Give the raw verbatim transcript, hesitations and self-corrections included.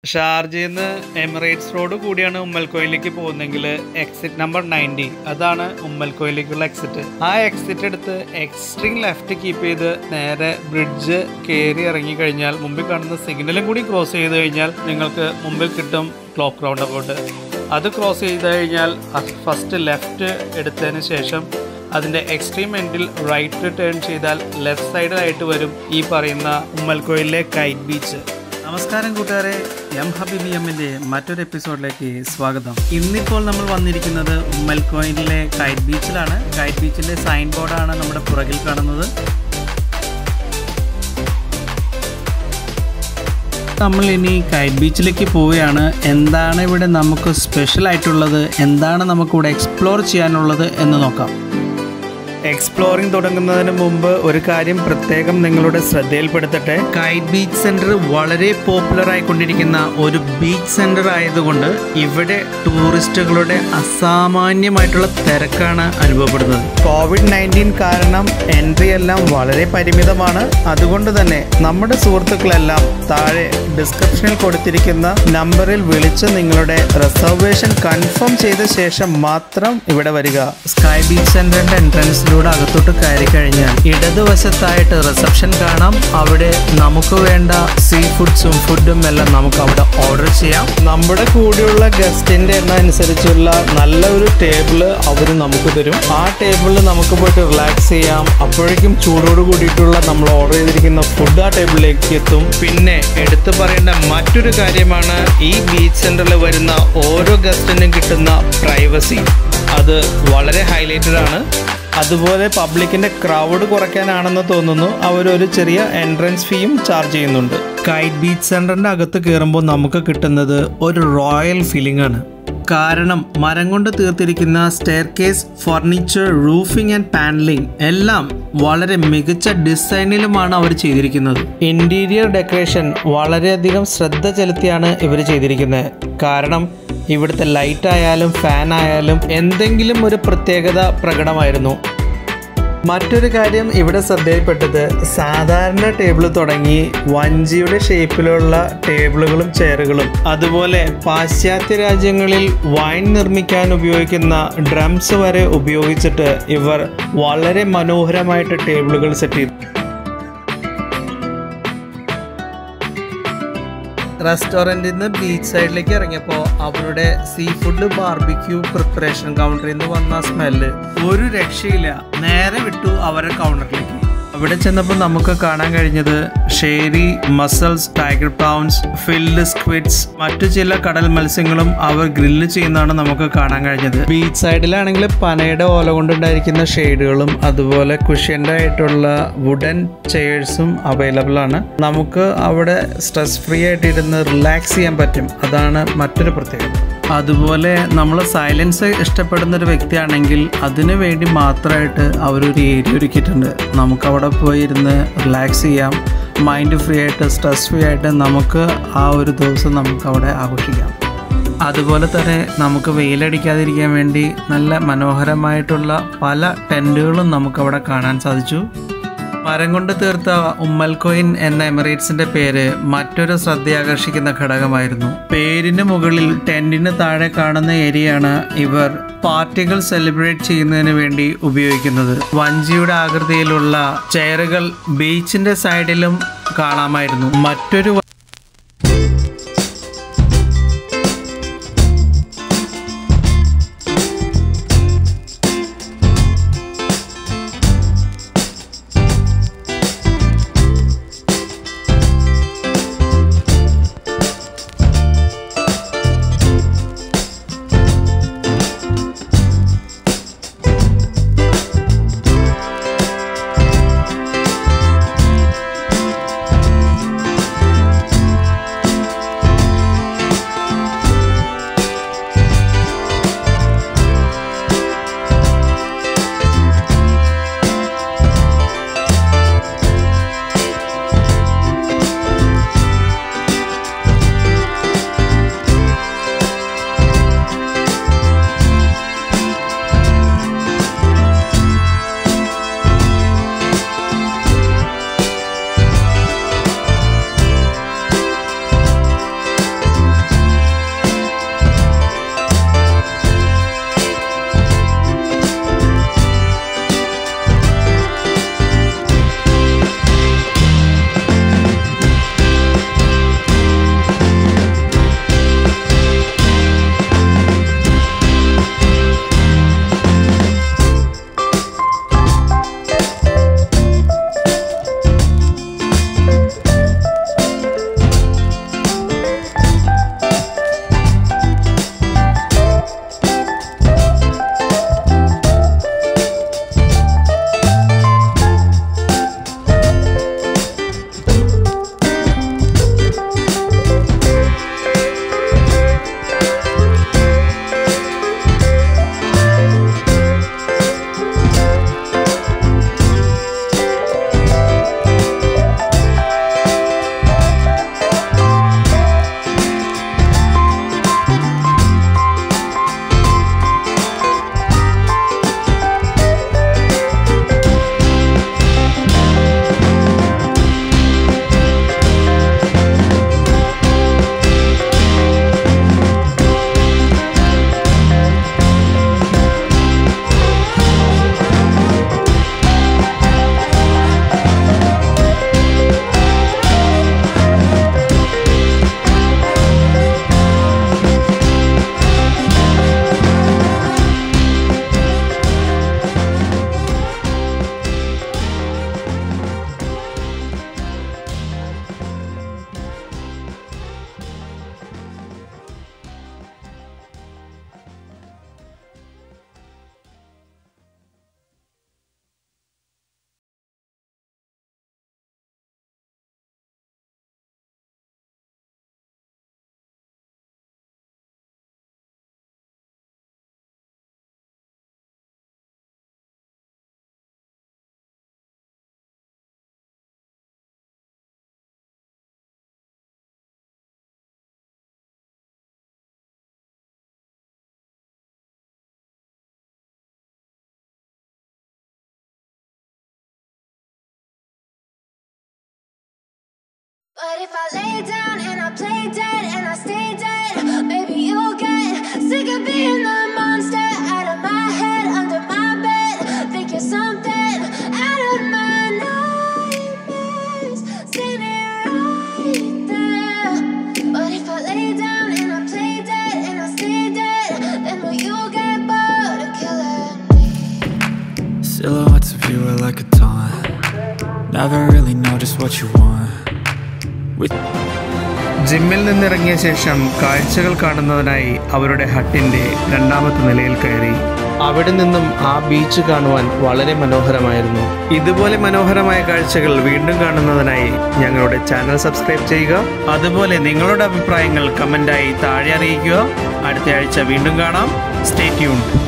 ഷാർജയിൽ നിന്ന് Emirates road കൂടിയാണ് ഉമ്മൽക്കോയിലേക്ക് പോകുന്നതെങ്കിൽ എക്സിറ്റ് നമ്പർ നയൻറ്റി അതാണ് ഉമ്മൽക്കോയിലേക്കുള്ള എക്സിറ്റ്. ആ എക്സിറ്റ് എടുത്ത് എക്സ്ട്രീം ലെഫ്റ്റ് കീപ്പ് ചെയ്ത് നേരെ ബ്രിഡ്ജ് കയറി ഇറങ്ങി കഴിഞ്ഞാൽ മുമ്പിൽ കാണുന്ന സിഗ്നലും കൂടി ക്രോസ് ചെയ്ത് കഴിഞ്ഞാൽ നിങ്ങൾക്ക് മുമ്പിൽ കിട്ടും ക്ലോക്ക് റൗണ്ട് അബൌട്ട്. അത് ക്രോസ് ചെയ്ത് കഴിഞ്ഞാൽ ഫസ്റ്റ് ലെഫ്റ്റ് എടുത്തതിന് ശേഷം അതിൻ്റെ എക്സ്ട്രീം എൻഡിൽ റൈറ്റ് ടേൺ ചെയ്താൽ ലെഫ്റ്റ് സൈഡിലായിട്ട് വരും ഈ പറയുന്ന ഉമ്മൽക്കോയിലെ കൈറ്റ് ബീച്ച്. നമസ്കാരം കൂട്ടുകാരെ, എം ഹബീബി എമ്മിൻ്റെ മറ്റൊരു എപ്പിസോഡിലേക്ക് സ്വാഗതം. ഇന്നിപ്പോൾ നമ്മൾ വന്നിരിക്കുന്നത് ഉമ്മൽക്കോയിലെ കൈറ്റ് ബീച്ചിലാണ്. കൈറ്റ് ബീച്ചിൻ്റെ സൈൻ ബോർഡാണ് നമ്മുടെ പുറകിൽ കാണുന്നത്. നമ്മൾ ഇനി കൈറ്റ് ബീച്ചിലേക്ക് പോവുകയാണ്. എന്താണ് ഇവിടെ നമുക്ക് സ്പെഷ്യൽ ആയിട്ടുള്ളത്, എന്താണ് നമുക്കിവിടെ എക്സ്പ്ലോർ ചെയ്യാനുള്ളത് എന്ന് നോക്കാം. എക്സ്പ്ലോറിംഗ് തുടങ്ങുന്നതിന് മുമ്പ് ഒരു കാര്യം പ്രത്യേകം നിങ്ങളുടെ ശ്രദ്ധയിൽപ്പെടുത്തട്ടെ. കൈറ്റ് ബീച്ച് സെൻറ്റർ വളരെ പോപ്പുലർ ആയിക്കൊണ്ടിരിക്കുന്ന ഒരു ബീച്ച് സെൻറ്റർ ആയതുകൊണ്ട് ഇവിടെ ടൂറിസ്റ്റുകളുടെ അസാമാന്യമായിട്ടുള്ള തിരക്കാണ് അനുഭവപ്പെടുന്നത്. കോവിഡ് നയൻറ്റീൻ കാരണം എൻട്രി എല്ലാം വളരെ പരിമിതമാണ്. അതുകൊണ്ട് തന്നെ നമ്മുടെ സുഹൃത്തുക്കളെല്ലാം താഴെ ഡിസ്ക്രിപ്ഷനിൽ കൊടുത്തിരിക്കുന്ന നമ്പറിൽ വിളിച്ച് നിങ്ങളുടെ റിസർവേഷൻ കൺഫേം ചെയ്ത ശേഷം മാത്രം ഇവിടെ വരിക. സ്കൈ ബീച്ച് സെൻറ്ററിൻ്റെ എൻട്രൻസ് ൂടെ അകത്തോട്ട് കയറി കഴിഞ്ഞാൽ ഇടതുവശത്തായിട്ട് റിസപ്ഷൻ കാണാം. അവിടെ നമുക്ക് വേണ്ട സീ ഫുഡ്സും ഫുഡും എല്ലാം നമുക്ക് അവിടെ ഓർഡർ ചെയ്യാം. നമ്മുടെ കൂടെയുള്ള ഗസ്റ്റിന്റെ എണ്ണം അനുസരിച്ചുള്ള നല്ല ഒരു ടേബിള് അവർ നമുക്ക് തരും. ആ ടേബിളിൽ നമുക്ക് പോയിട്ട് റിലാക്സ് ചെയ്യാം. അപ്പോഴേക്കും ചൂടോട് കൂടിയിട്ടുള്ള നമ്മൾ ഓർഡർ ചെയ്തിരിക്കുന്ന ഫുഡ് ആ ടേബിളിലേക്ക് എത്തും. പിന്നെ എടുത്തു പറയേണ്ട മറ്റൊരു കാര്യമാണ് ഈ ബീച്ച് സെന്ററിൽ വരുന്ന ഓരോ ഗസ്റ്റിനും കിട്ടുന്ന പ്രൈവസി. അത് വളരെ ഹൈലൈറ്റഡ് ആണ്. അതുപോലെ പബ്ലിക്കിന്റെ ക്രൗഡ് കുറയ്ക്കാനാണെന്ന് തോന്നുന്നു അവരൊരു ചെറിയ എൻട്രൻസ് ഫീയും ചാർജ് ചെയ്യുന്നുണ്ട്. കൈറ്റ് ബീച്ച് സെന്ററിന്റെ അകത്ത് കയറുമ്പോൾ നമുക്ക് കിട്ടുന്നത് ഒരു റോയൽ ഫീലിംഗ് ആണ്. കാരണം മരം കൊണ്ട് തീർത്തിരിക്കുന്ന staircase, furniture, roofing and panelling എല്ലാം വളരെ മികച്ച ഡിസൈനിലുമാണ് അവർ ചെയ്തിരിക്കുന്നത്. ഇന്റീരിയർ ഡെക്കറേഷൻ വളരെയധികം ശ്രദ്ധ ചെലുത്തിയാണ് ഇവർ ചെയ്തിരിക്കുന്നത്. കാരണം ഇവിടുത്തെ ലൈറ്റ് ആയാലും ഫാൻ ആയാലും എന്തെങ്കിലും ഒരു പ്രത്യേകത പ്രകടമായിരുന്നു. മറ്റൊരു കാര്യം ഇവിടെ ശ്രദ്ധയിൽപ്പെട്ടത് സാധാരണ ടേബിൾ തുടങ്ങി വഞ്ചിയുടെ ഷേപ്പിലുള്ള ടേബിളുകളും ചെയറുകളും അതുപോലെ പാശ്ചാത്യ രാജ്യങ്ങളിൽ വൈൻ നിർമ്മിക്കാൻ ഉപയോഗിക്കുന്ന ഡ്രംസ് വരെ ഉപയോഗിച്ചിട്ട് ഇവർ വളരെ മനോഹരമായിട്ട് ടേബിളുകൾ സെറ്റ് ചെയ്തു. റെസ്റ്റോറൻറ്റിൽ നിന്ന് ബീച്ച് സൈഡിലേക്ക് ഇറങ്ങിയപ്പോൾ അവരുടെ സീ ഫുഡ് ബാർബിക്യൂ പ്രിപ്പറേഷൻ കൗണ്ടറിൽ നിന്ന് വന്ന സ്മെല്ല് ഒരു രക്ഷയില്ല. നേരെ വിട്ടു അവരുടെ കൗണ്ടറിലേക്ക്. അവിടെ ചെന്നപ്പോൾ നമുക്ക് കാണാൻ കഴിഞ്ഞത് ഷേരി, mussels, tiger prawns, filled squids, മറ്റു ചില കടൽ മത്സ്യങ്ങളും അവർ ഗ്രില്ല് ചെയ്യുന്നതാണ് നമുക്ക് കാണാൻ കഴിഞ്ഞത്. ബീച്ച് സൈഡിലാണെങ്കിൽ പനയുടെ ഓല കൊണ്ടുണ്ടായിരിക്കുന്ന ഷെയ്ഡുകളും അതുപോലെ കുഷ്യൻ്റെ ആയിട്ടുള്ള വുഡൻ ചെയേഴ്സും അവൈലബിൾ ആണ്. നമുക്ക് അവിടെ സ്ട്രെസ് ഫ്രീ ആയിട്ട് ഇരുന്ന് റിലാക്സ് ചെയ്യാൻ പറ്റും. അതാണ് മറ്റൊരു പ്രത്യേകത. അതുപോലെ നമ്മൾ സൈലൻസ് ഇഷ്ടപ്പെടുന്ന ഒരു വ്യക്തിയാണെങ്കിൽ അതിനു വേണ്ടി മാത്രമായിട്ട് അവരൊരു ഏരിയ ഒരുക്കിയിട്ടുണ്ട്. നമുക്കവിടെ പോയി ഇരുന്ന് റിലാക്സ് ചെയ്യാം. മൈൻഡ് ഫ്രീ ആയിട്ട് സ്ട്രെസ് ഫ്രീ ആയിട്ട് നമുക്ക് ആ ഒരു ദിവസം നമുക്കവിടെ ആഘോഷിക്കാം. അതുപോലെ തന്നെ നമുക്ക് വെയിലടിക്കാതിരിക്കാൻ വേണ്ടി നല്ല മനോഹരമായിട്ടുള്ള പല ടെൻറ്റുകളും നമുക്കവിടെ കാണാൻ സാധിച്ചു. മരം കൊണ്ട് തീർത്ത ഉമ്മൽക്കോയിൻ എന്ന എമിറേറ്റ്സിന്റെ പേര് മറ്റൊരു ശ്രദ്ധയാകർഷിക്കുന്ന ഘടകമായിരുന്നു. പേരിന് മുകളിൽ ടെന്റിന് താഴെ കാണുന്ന ഏരിയയാണ് ഇവർ പാർട്ടികൾ സെലിബ്രേറ്റ് ചെയ്യുന്നതിന് വേണ്ടി ഉപയോഗിക്കുന്നത്. വഞ്ചിയുടെ ആകൃതിയിലുള്ള ചെയറുകൾ ബീച്ചിന്റെ സൈഡിലും കാണാമായിരുന്നു. മറ്റൊരു But if I lay down and I play dead and I stay dead, maybe you'll get sick of being the monster out of my head, under my bed. Think you're something out of my nightmares, standing right there. But if I lay down and I play dead and I stay dead, then will you get bored of killing me? Silhouettes of you are like a taunt. Never really know just what you want. ജിമ്മിൽ നിന്നിറങ്ങിയ ശേഷം കാഴ്ചകൾ കാണുന്നതിനായി അവരുടെ ഹട്ടിൻ്റെ രണ്ടാമത്തെ നിലയിൽ കയറി. അവിടെ നിന്നും ആ ബീച്ച് കാണുവാൻ വളരെ മനോഹരമായിരുന്നു. ഇതുപോലെ മനോഹരമായ കാഴ്ചകൾ വീണ്ടും കാണുന്നതിനായി ഞങ്ങളുടെ ചാനൽ സബ്സ്ക്രൈബ് ചെയ്യുക. അതുപോലെ നിങ്ങളുടെ അഭിപ്രായങ്ങൾ കമൻ്റായി താഴെ അറിയിക്കുക. അടുത്ത ആഴ്ച വീണ്ടും കാണാം. Stay tuned.